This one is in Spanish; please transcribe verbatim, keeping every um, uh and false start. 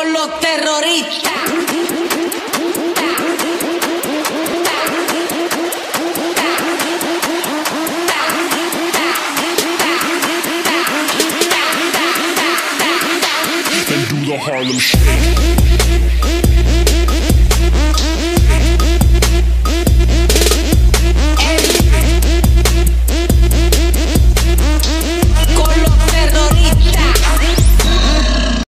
con los terroristas. And do the Harlem Shake.